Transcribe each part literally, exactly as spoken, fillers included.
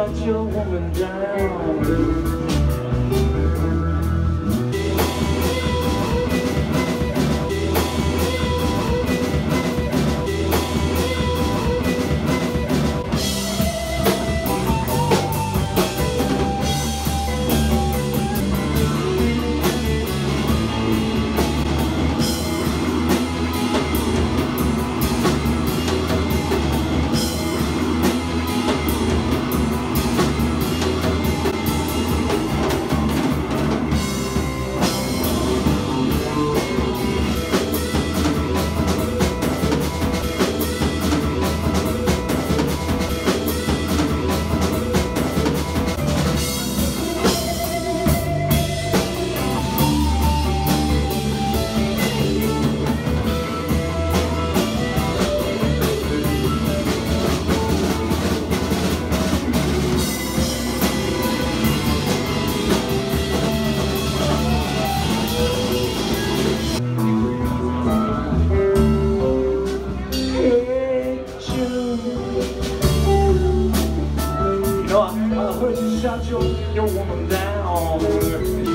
shut your woman down. Shut your, your woman down.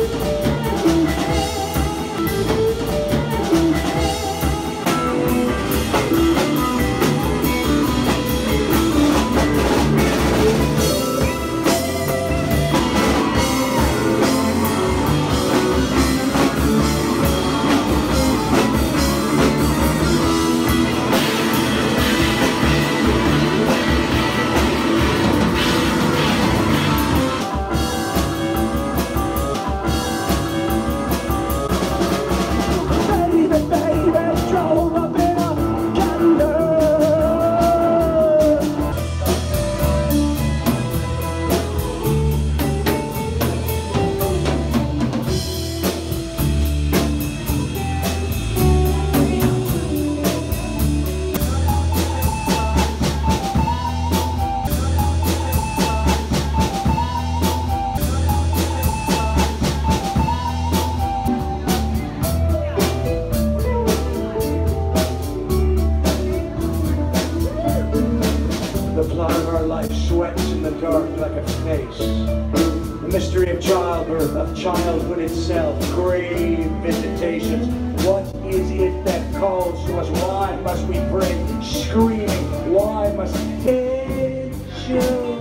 The plot of our life sweats in the dark like a face. The mystery of childbirth, of childhood itself, grave visitations. What is it that calls to us? Why must we pray, screaming? Why must it show?